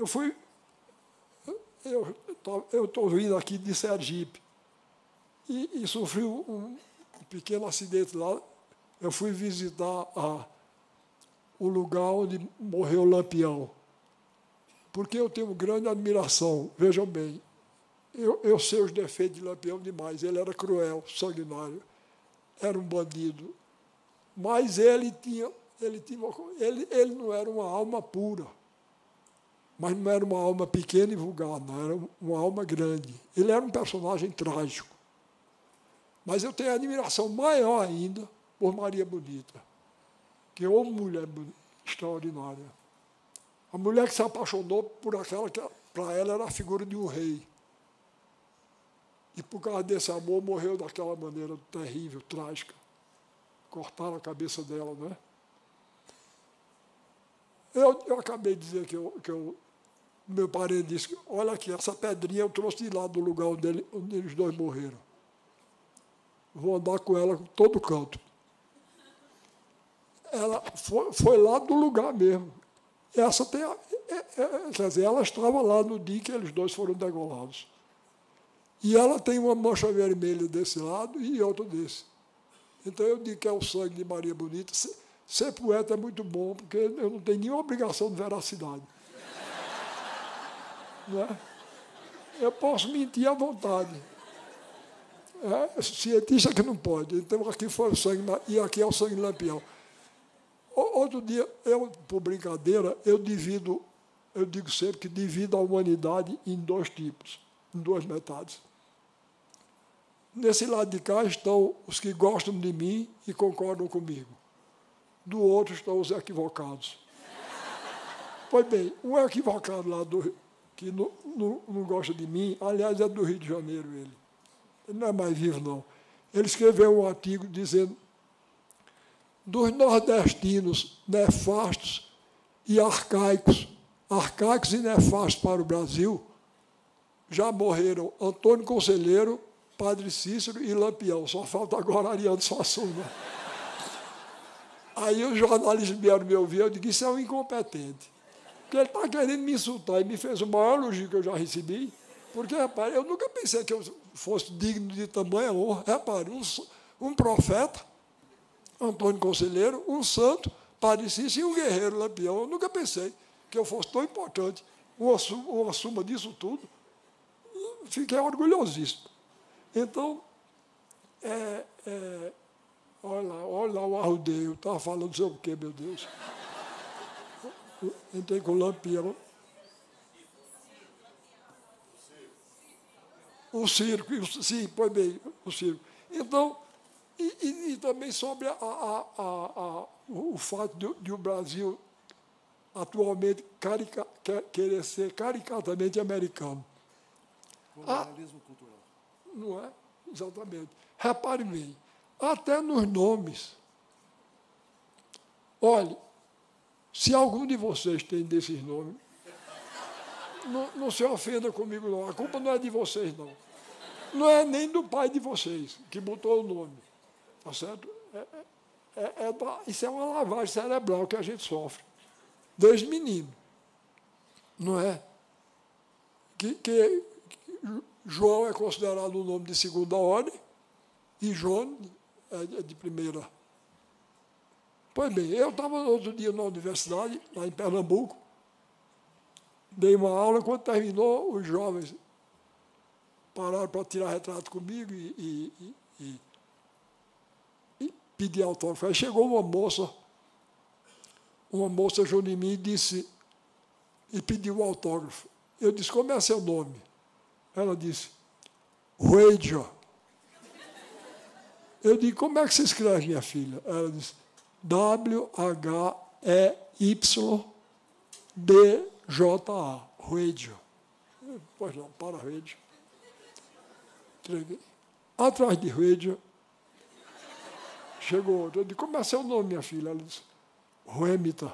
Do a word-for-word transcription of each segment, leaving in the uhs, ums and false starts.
eu fui... Eu estou vindo aqui de Sergipe e, e sofri um, um pequeno acidente lá. Eu fui visitar a, o lugar onde morreu o Lampião, porque eu tenho grande admiração. Vejam bem, eu, eu sei os defeitos de Lampião demais. Ele era cruel, sanguinário, era um bandido, mas ele tinha, ele tinha, ele, ele não era uma alma pura. Mas não era uma alma pequena e vulgar, não, era uma alma grande. Ele era um personagem trágico. Mas eu tenho admiração maior ainda por Maria Bonita, que é uma mulher extraordinária. A mulher que se apaixonou por aquela que, para ela, era a figura de um rei. E, por causa desse amor, morreu daquela maneira terrível, trágica. Cortaram a cabeça dela, não é? Eu, eu acabei de dizer que eu... Que eu meu parente disse, olha aqui, essa pedrinha eu trouxe de lá do lugar onde, ele, onde eles dois morreram. Vou andar com ela em todo canto. Ela foi, foi lá do lugar mesmo. Essa tem, é, é, quer dizer, ela estava lá no dia que eles dois foram degolados. E ela tem uma mancha vermelha desse lado e outra desse. Então, eu digo que é o sangue de Maria Bonita. Ser, ser poeta é muito bom, porque eu não tenho nenhuma obrigação de veracidade. Não é? Eu posso mentir à vontade. É, cientista que não pode. Então, aqui foi o sangue, e aqui é o sangue Lampião. Outro dia, eu, por brincadeira, eu divido, eu digo sempre que divido a humanidade em dois tipos, em duas metades. Nesse lado de cá estão os que gostam de mim e concordam comigo. Do outro estão os equivocados. Pois bem, um equivocado lá do que não, não, não gosta de mim, aliás, é do Rio de Janeiro ele. Ele não é mais vivo, não. Ele escreveu um artigo dizendo dos nordestinos nefastos e arcaicos, arcaicos e nefastos para o Brasil, já morreram Antônio Conselheiro, Padre Cícero e Lampião. Só falta agora Ariano Suassuna. Aí os jornalistas vieram me ouvir, eu disse, isso é um incompetente. Porque ele está querendo me insultar e me fez o maior elogio que eu já recebi, porque, repare, eu nunca pensei que eu fosse digno de tamanha honra. Repare, um, um profeta, Antônio Conselheiro, um santo, Padre Cícero e um guerreiro Lampião. Eu nunca pensei que eu fosse tão importante, uma, uma suma disso tudo. Fiquei orgulhosíssimo. Então, é, é, olha lá, olha lá o arrudeio, estava falando sobre o quê, meu Deus? Entrei com o Lampião. O circo, sim, pois bem, o circo. Então, e, e, e também sobre a, a, a, a, o fato de, de o Brasil atualmente carica, querer ser caricatamente americano. Colonialismo ah, cultural. Não é? Exatamente. Repare bem, até nos nomes. Olhe, se algum de vocês tem desses nomes, não, não se ofenda comigo, não. A culpa não é de vocês, não. Não é nem do pai de vocês, que botou o nome. Tá certo? É, é, é da, isso é uma lavagem cerebral que a gente sofre, desde menino. Não é? Que, que, que João é considerado um nome de segunda ordem e João é de primeira. Pois bem, eu estava outro dia na universidade, lá em Pernambuco, dei uma aula, quando terminou, os jovens pararam para tirar retrato comigo e, e, e, e pedir autógrafo. Aí chegou uma moça, uma moça junto de mim e disse, e pediu o autógrafo. Eu disse, como é seu nome? Ela disse, Ruedia. Eu disse, como é que se escreve, minha filha? Ela disse, W H E Y D J A, Ruedia. Pois não, para Ruedia. Entreguei. Atrás de Ruedia, chegou outro. Eu disse, como é seu nome, minha filha? Ela disse, Ruemita.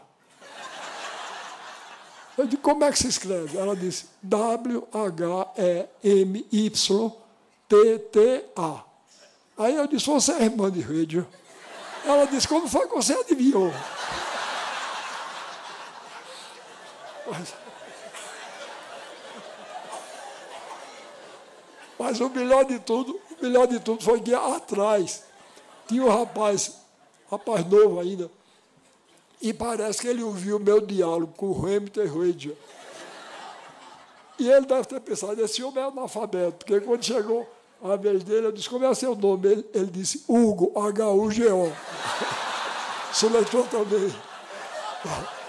Eu disse, como é que se escreve? Ela disse, W H E M Y T T A. Aí eu disse, você é irmã de Ruedia? Ela disse, como foi que você adivinhou? Mas, Mas o melhor de tudo, o melhor de tudo foi que atrás tinha um rapaz, rapaz novo ainda, e parece que ele ouviu o meu diálogo com o Hamilton Reid. E ele deve ter pensado, esse homem é analfabeto, porque quando chegou a vez dele, eu disse, como é seu nome? Ele, ele disse, Hugo, H U G O. Soletrou também.